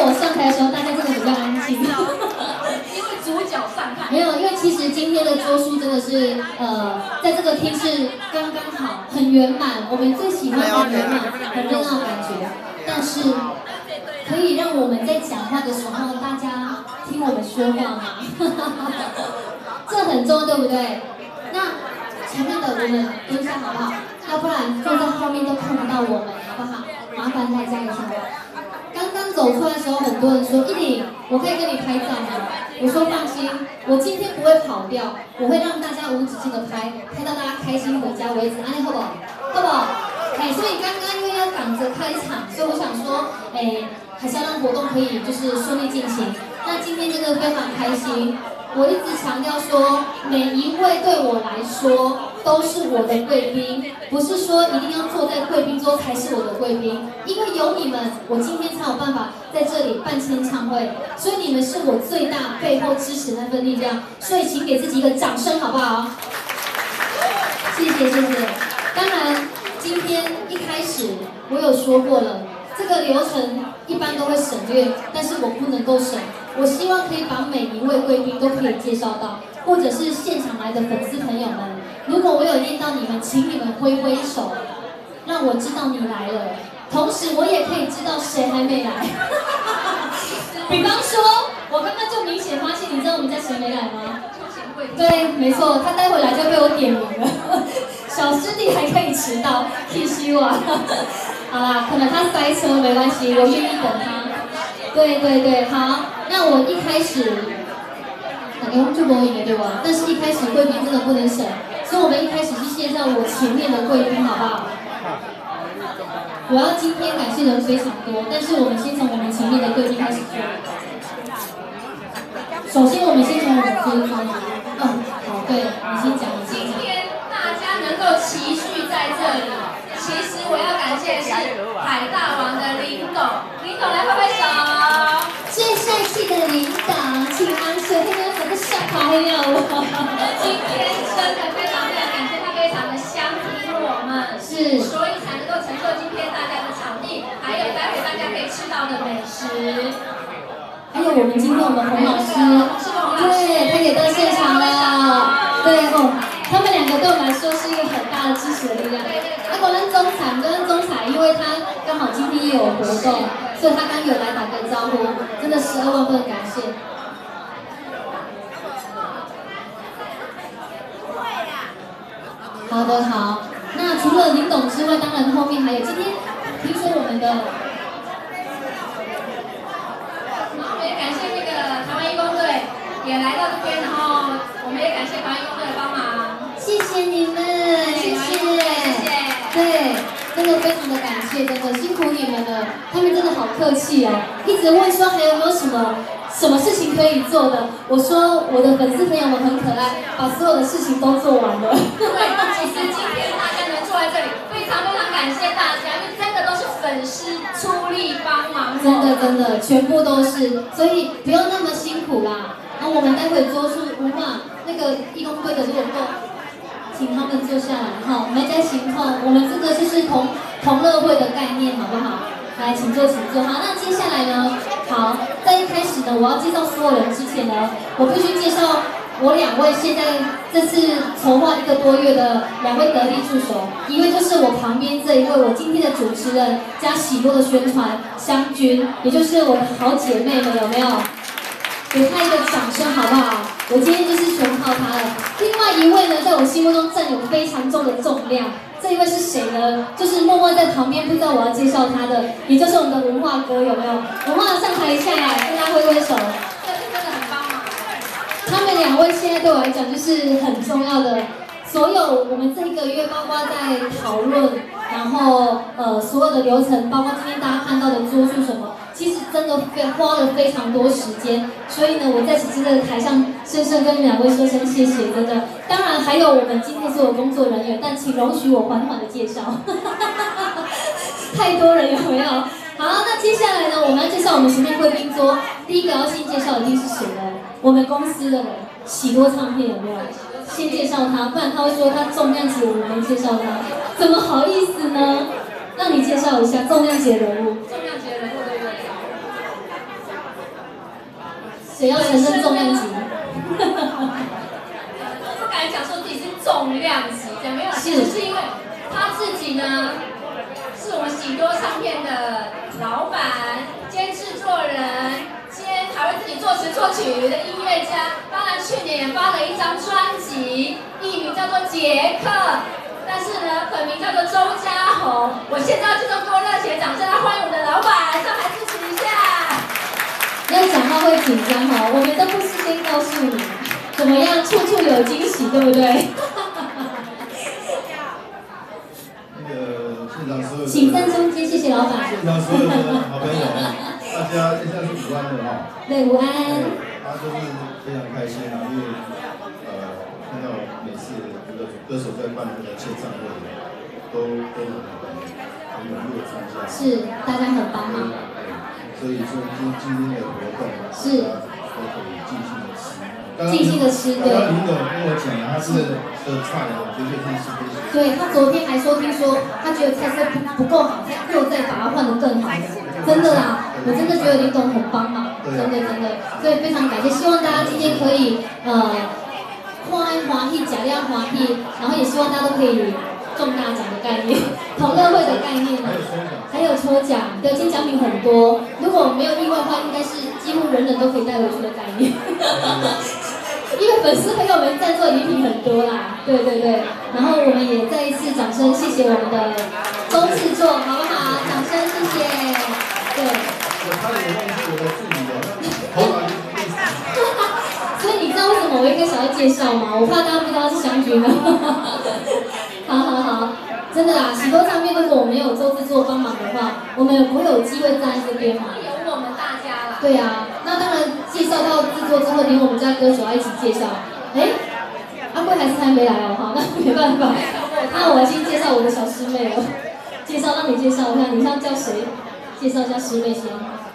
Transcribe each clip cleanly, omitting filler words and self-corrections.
我上台的时候，大家真的比较安静。 因为主角上台。 没有，因为其实今天的桌数真的是在这个厅是刚刚好，很圆满。我们最喜欢很圆满、很热闹的感觉。但是可以让我们在讲话的时候，大家听我们说话吗？这很重要，对不对？那前面的我们蹲下好不好？要不然坐在后面都看不到我们，好不好？麻烦大家一下。刚刚走出来的时候，很多人说依琳，我可以跟你拍照吗？我说放心，我今天不会跑掉，我会让大家无止境的拍到大家开心回家为止。安利好不好？好不好？所以刚刚因为要赶着开场，所以我想说，还是要让活动可以就是顺利进行。那今天真的非常开心。我一直强调说，每一位对我来说都是我的贵宾，不是说一定要坐在贵宾桌才是我的贵宾，因为有你们，我今天才有办法在这里办签唱会，所以你们是我最大背后支持那份力量，所以请给自己一个掌声好不好？谢谢谢谢。当然，今天一开始我有说过了，这个流程一般都会省略，但是我不能够省。我希望可以把每一位贵宾都可以介绍到，或者是现场来的粉丝朋友们，如果我有念到你们，请你们挥挥手，让我知道你来了。同时，我也可以知道谁还没来。比方说，我刚刚就明显发现，你知道我们家谁没来吗？对，没错，他待会来就被我点名了。小师弟还可以迟到，必须啊。好啦，可能他塞车没关系，我愿意等他。对对对，好，那我一开始，就没赢了对吧？但是一开始贵宾真的不能省，所以我们一开始是介绍我前面的贵宾，好不好？我要今天感谢人非常多，但是我们先从我们前面的贵宾开始说。首先，我们先从我们尊重。好，对，你先讲，你先讲。 今天大家能够齐聚在这里，其实我要感谢的是海大王的林董，林董来挥挥手。 最帅气的领导，请安水，黑人粉的下跑黑了我。 今天真的非常感谢他，非常的相挺我们， 是， 所以才能够成就今天大家的场地，还有待会大家可以吃到的美食。 还有我们今天我们洪老师，对，他也到现场了，对哦，他们两个对我们来说是一个很大的支持的力量。我跟钟彩，因为他刚好今天也有活动。所以他刚有来打个招呼，真的12万分感谢。好的好，那除了林董之外，当然后面还有今天听说我们的， 然后我们也感谢那个台湾义工队也来到这边，然后我们也感谢台湾义工队的帮忙， 谢谢你们，谢谢，对。真的非常的感谢，真的辛苦你们了。他们真的好客气哦，一直问说还有没有什么事情可以做的。我说我的粉丝朋友们很可爱，把所有的事情都做完了。 对，其实今天大家能坐在这里，非常感谢大家，因为真的都是粉丝出力帮忙。 真的，全部都是，所以不用那么辛苦啦。然后我们待会桌数无法那个义工队的如果够。请他们坐下来哈，没在行动，我们这个就是同乐会的概念，好不好？来，请坐，请坐。好，那接下来呢？好，在一开始呢，我要介绍所有人之前呢，我必须介绍我2位现在这次筹划1个多月的2位得力助手，一位就是我旁边这一位，我今天的主持人加喜多的宣传湘君，也就是我的好姐妹们，有没有？给她一个掌声好不好？我今天就是全靠她了。另外一位呢，在我心目中占有非常重的重量。这一位是谁呢？就是默默在旁边，不知道我要介绍他的，也就是我们的文化哥，有没有？文化上台一下来，跟他挥挥手。 这是真的很帮忙。 他们2位现在对我来讲就是很重要的，所有我们这1个月，包括在讨论，然后所有的流程，包括今天大家看到的桌数什么。其实真的花了非常多时间，所以呢，我在此真的台上深深跟2位说声谢谢，真的。当然还有我们今天所有工作人员，但请容许我缓缓的介绍，太多人有没有？好，那接下来呢，我们要介绍我们前面贵宾桌，第一个要先介绍的一定是谁呢？我们公司的人，喜多唱片有没有？先介绍他，不然他会说他重量级我们没介绍他，怎么好意思呢？让你介绍一下重量级的人物。 重量级的人物对不对？ 谁要承认重量级？ 不敢讲说自己是重量级，讲没有，其实是因为他自己呢，是我们喜多唱片的老板兼制作人。 还会自己作词作曲的音乐家，当然去年也发了一张专辑，艺名叫做杰克，但是呢，本名叫做周家宏。我现在要这种多热情的掌声来欢迎我们的老板，上台支持一下。 要讲话会紧张哦，我们都不事先告诉你，怎么样，处处有惊喜，对不对？ 现场所有请站中间，谢谢老板。 现场所有的好朋友，大家现在是午安的哈。 对，午安。 他就是非常开心啊，因为看到每次歌手在办这个签唱会，都很踊跃参加。 是，大家很帮忙。 所以说今天的活动是都可以尽兴的吃。 尽兴的吃，对。 刚刚林总跟我讲啊，他是的菜啊，绝对是非常。 对他昨天还听说他觉得菜色不够好，他又再把它换得更好的，真的啦，我真的觉得林董很帮忙，真的，所以非常感谢，希望大家今天可以欢欢喜，假量欢喜，然后也希望大家都可以中大奖的概念，同乐会的概念，还有抽奖，对，今天奖品很多，如果没有意外的话，应该是几乎人人都可以带回去的概念。因为粉丝朋友们赞助的礼品很多啦，对，然后我们也再一次掌声谢谢我们的周制作，好不好？掌声谢谢，对。 我差点忘记我的助理了， 所以你知道为什么我应该想要介绍吗？我怕大家不知道是湘君了。好，真的啦，许多唱片如果我没有周制作帮忙的话，我们不会有机会站在这边嘛。 有我们大家啦。 对啊，那当然介绍到制作之后，连我们家歌手要一起介绍。阿贵还没来哦，好，那没办法，那我先介绍我的小师妹了。让你介绍一下，你要叫谁？介绍一下师妹先。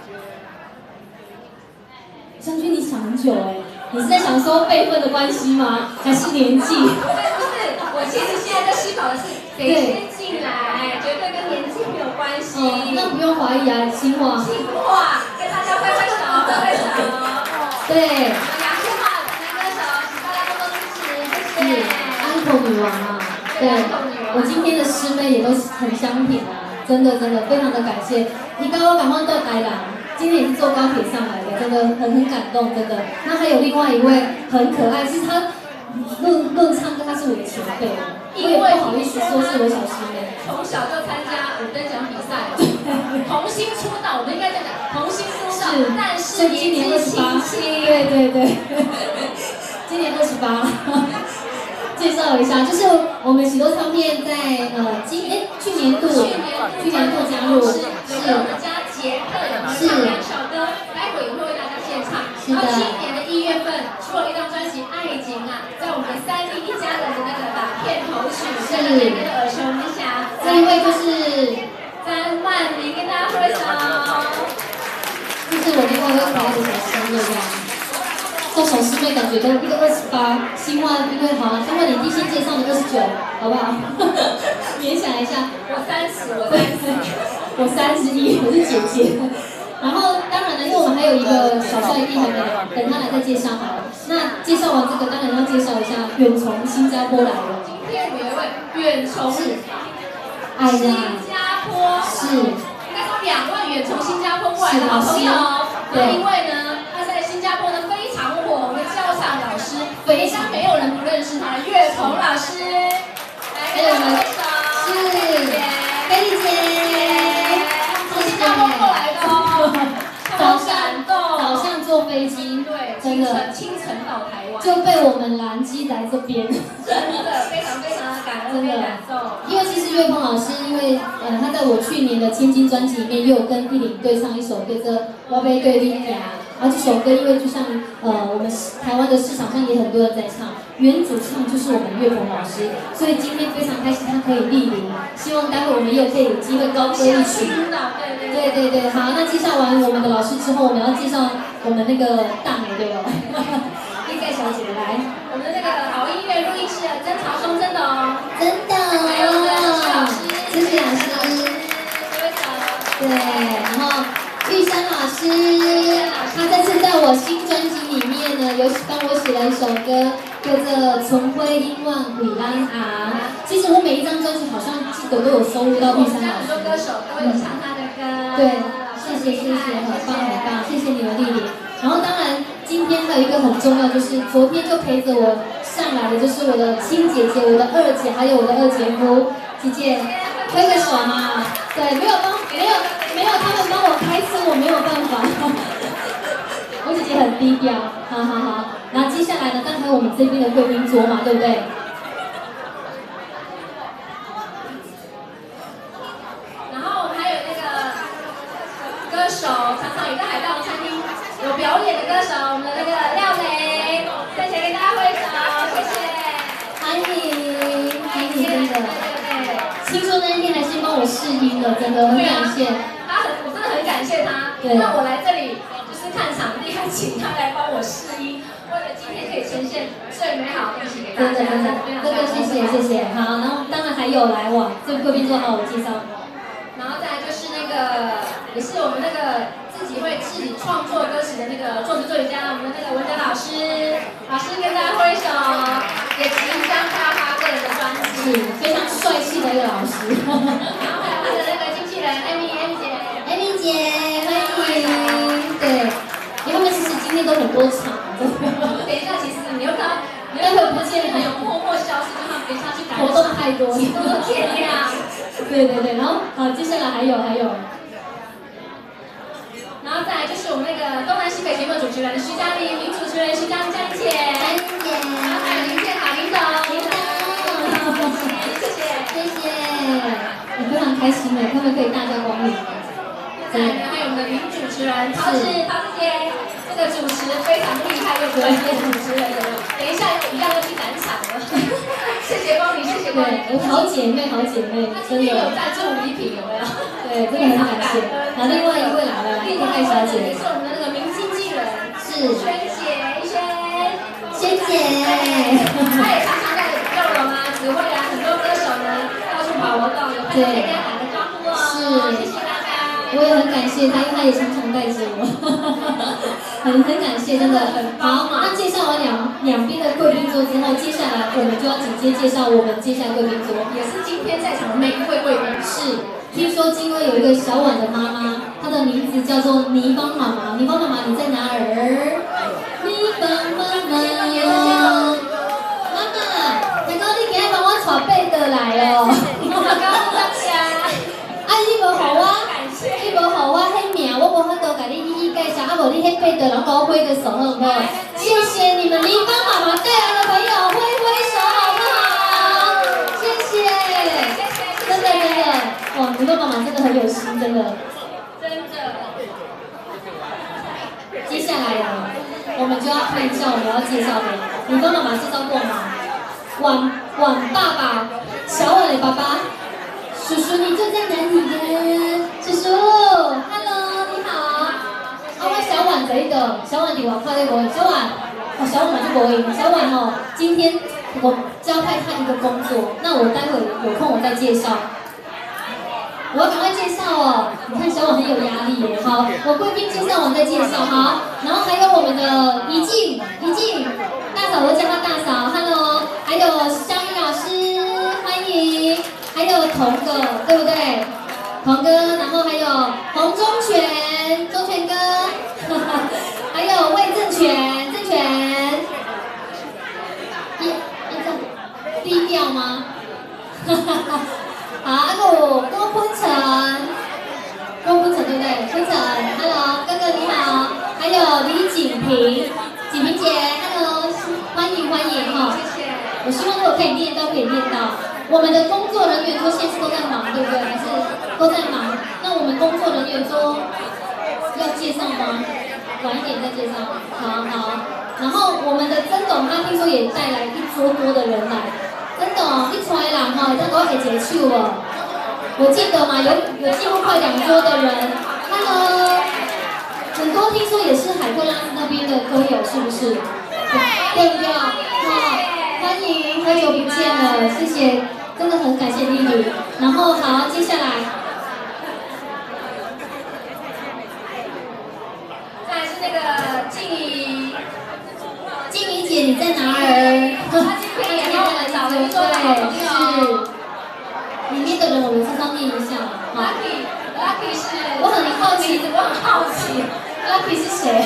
湘君，你想很久你是在想说辈分的关系吗？还是年纪？ 不是，我其实现在在思考的是谁先进来，绝对跟年纪没有关系。 那不用怀疑啊，新华。 跟大家挥手。 对。 杨千嬅，男歌手，请大家多多支持，谢谢。 安口女王啊，对，我今天的师妹也都很相挺啊，真的非常的感谢。你刚刚赶快到台南，今天也是坐高铁上来的，真的很感动，真的。那还有另外一位很可爱，其实她论唱歌她是我的前辈，我也不好意思说是我小师妹。 从小就参加五等奖比赛，童星出道，我们应该这样讲，童星出道，但是今年28，对，今年28。介绍一下，就是我们许多唱片在去年度加入，是我们家杰克是两首歌，待会也会为大家献唱。然后今年的1月份出了一张专辑《爱情》啊，在我们的3D 一家人的那个打片头曲，是每个人耳熟能详。 这一位就是张曼玲，跟大家挥手。 这是我另外一个可爱的小师妹这样。做小师妹感觉都一个28，新华因为好，新华你第一先介绍你29，好不好？勉强一下， 我30， 我31，我是姐姐。然后当然了，因为我们还有一个小帅弟还没来，等他来再介绍好了。那介绍完这个，当然要介绍一下远从新加坡来的。 今天有一位远从新加坡， 是， 应该说2位远从新加坡过来的好朋友。对，一位呢，他在新加坡呢非常火，我们的教唱老师，非常没有人不认识他，岳鹏老师，来跟我们挥手， 是，菲丽姐， 从新加坡过来的哦， 早上坐飞机， 对， 真的清晨到台湾， 就被我们拦机来这边， 真的非常的感恩，感动。 因为其实岳鹏老师，因为他在我去年的千金专辑里面，又有跟艺林对唱一首歌叫《我要对你讲》。然后这首歌因为就像我们台湾的市场上也很多人在唱，原主唱就是我们岳鹏老师，所以今天非常开心他可以莅临，希望待会我们也可以有机会高歌一曲。对，好，那介绍完我们的老师之后，我们要介绍我们那个大美对吧？叶盖小姐来， 我们的那个好音乐录音室的曾朝松，真的哦， 真的， 还有我们的老师， 谢谢老师，对，然后玉山老师，他这次在我新专辑有帮我写了一首歌，叫做《春花永远为咱红》。其实我每一张专辑好像记得都有收录到玉山老师。 很多歌手都有唱他的歌。 对，谢谢，很棒，谢谢你们丽丽。然后当然今天还有一个很重要，就是昨天就陪着我上来的，就是我的亲姐姐、我的二姐，还有我的二姐夫。姐姐，挥个手嘛。对，没有他们帮我开车，我没有办法。我姐姐很低调，好。然后接下来呢，刚才我们这边的贵宾桌嘛，对不对？ 然后还有那个歌手，常常也在海盗餐厅有表演的歌手，我们的那个廖磊，站起来跟大家挥手，谢谢， 欢迎，真的。听说那一天还先帮我试音了，真的很感谢。 我真的很感谢他，让我来这里就是看场地，还请他来帮我试音，为了今天可以呈现最美好的东西给大家。 真的，这个谢谢。好，然后当然还有来往，这贵宾桌好，我介绍。 然后再来就是那个，也是我们那个自己会自己创作歌词的那个作词作曲家，我们的那个文德老师跟大家挥手，也即将大发个人的专辑， 是非常帅气的一个老师。 然后还有他的那个经纪人Amy姐， 欢迎。对，因为他们其实今天都很多场， 等一下，其实你又看到， 待会不见有默默消失，就他们等一下去活动太多， 请多多见谅。 对，然后好，接下来还有。 然后再来就是我们那个东南西北节目主持人徐嘉玲，女主持人徐嘉玲姐，然后还有林建好林总，谢谢， 我非常开心的，他们可以大驾光临。 再来呢，还有我们的女主持人陶子姐，这个主持非常厉害又专业主持人，等一下一样要去赶场了。谢谢光临， 对，好姐妹，真的。 有赞助礼品有没有？ 对，真的很感谢。然后另外一位来了，另外小姐是我们的那个明星经纪人， 是萱姐， 萱姐， 她也常常在六楼啊指挥啊很多歌手呢到处跑活动，有朋友可以跟她打个招呼哦。是，谢谢大家。 我也很感谢她，因为她也常常带着我，很感谢，真的很好。那介绍完两边的贵宾桌之后，接下来我们就要直接介绍我们接下来贵宾桌， 也是今天在场的每一位贵宾。 是，听说今天有一个小婉的妈妈，她的名字叫做倪芳妈妈。倪芳妈妈，你在哪儿？倪芳妈妈，妈妈，刚刚你今日帮我带贝德来哦。你无互我迄名，我无法度甲你一一介绍，无你迄贝德，然后甲我挥个手好不好？谢谢你们倪芳妈妈带来的朋友，挥手好不好？谢谢，真的，哇，倪芳妈妈真的很有心，真的。接下来呢，我们就要看一下我们要介绍的，倪芳妈妈介绍过吗？婉爸爸，小婉的爸爸。叔叔，你住在哪里呢？叔叔 ，Hello， 你好。我小婉这个，小婉伫外口咧无闲。小婉，小婉就无闲。小婉今天我交派他一个工作，那我待会有空我再介绍。我要赶快介绍哦，你看小婉很有压力耶。好，我贵宾介绍完再介绍好。然后还有我们的怡静，大嫂，我叫她大嫂 ，Hello， 还有香怡老师，欢迎。还有童哥，对不对？童哥，然后还有洪忠全哥，还有魏正全，低调吗？好，郭坤城，对不对？坤城 ，Hello， 哥哥你好。还有李锦萍姐 ，Hello， 欢迎哈。谢谢。我希望如果可以念到。我们的工作人员说现在都在忙，对不对？还是都在忙？那我们工作人员说要介绍吗？晚一点再介绍。好。然后我们的曾董他听说也带来一桌多的人来。曾董，一撮的人这我会接手哦。我记得嘛，有几乎快2桌的人。Hello， 很多听说也是海克拉斯那边的歌友，是不是？对不对？欢迎，好久不见了，谢谢，真的很感谢丽丽。然后好，接下来， 再来是那个静怡， Lucky 是， 我很好奇 ，Lucky 是谁？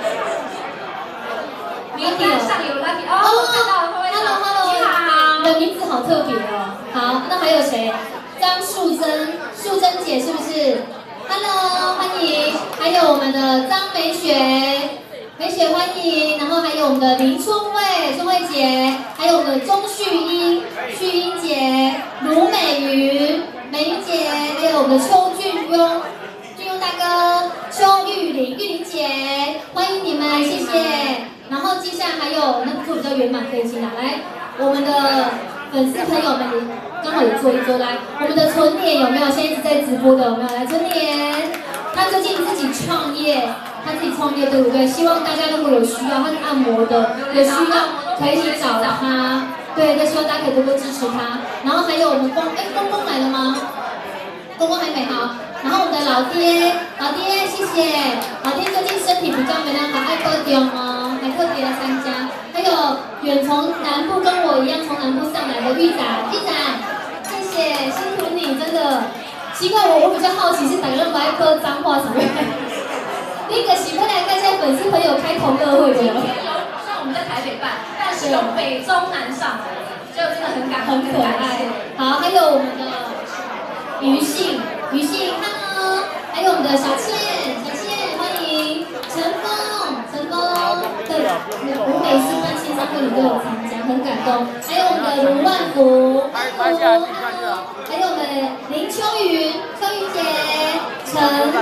名单上有 Lucky 哦，看到了，你好， 你的名字好特别哦。好，那还有谁？张素贞，素贞姐是不是 ？Hello， 欢迎。还有我们的张美雪，美雪欢迎。然后还有我们的林春慧，春慧姐，还有我们的钟旭英，旭英姐，卢美云，美云姐，还有我们的邱俊庸，俊庸大哥，邱玉玲，玉玲姐，欢迎你们，谢谢。然后接下来还有那个桌比较圆满，可以进来。来，我们的粉丝朋友们刚好也坐一桌来。我们的纯莲有没有？现在一直在直播的有没有？来，纯莲，他最近自己创业，对不对？希望大家如果有需要，他是按摩的，有需要可以去找他。对，就希望大家可以多多支持他。然后还有我们公公来了吗？公公还没好。然后我们的老爹，谢谢。老爹最近身体比较没那么好，爱高中哦，还特别来参加。还有远从南部跟我一样从南部上来的玉仔，谢谢，辛苦你，真的。奇怪，我比较好奇是哪个人不爱喝脏话什么？那个喜欢来看一下粉丝朋友开同乐会的。 像我们在台北办，但是有北中南上来，就真的很可爱。好，还有我们的余信，Hello， 还有我们的小倩，欢迎陈峰，对，舞美师范线上会你都有参加，很感动。还有我们的卢万福，还有我们林秋云姐，陈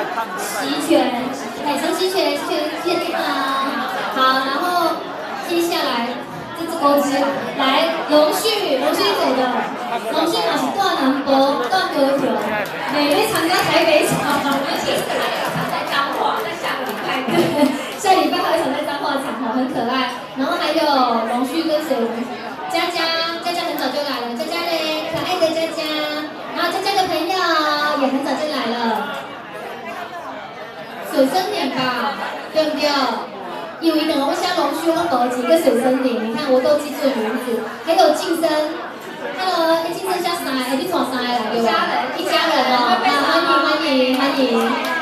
习全，谢谢你好。好，然后接下来这只钩子来龙旭走的，龙旭嘛是大南部，大高雄，每日参加台北场， 而且还有场在彰化，在下个礼拜。 下礼拜还有一场在彰化场，很可爱。然后还有龙旭跟谁？佳佳很早就来了，佳佳嘞，可爱的佳佳。然后佳佳的朋友也很早就来了，水森林吧，对不对？因为等我写龙旭，我搞了几个水森林，你看我都记住名字。还有晋升 ，Hello， 晋升下3个，你传3个来对吧？一家人哦，欢迎。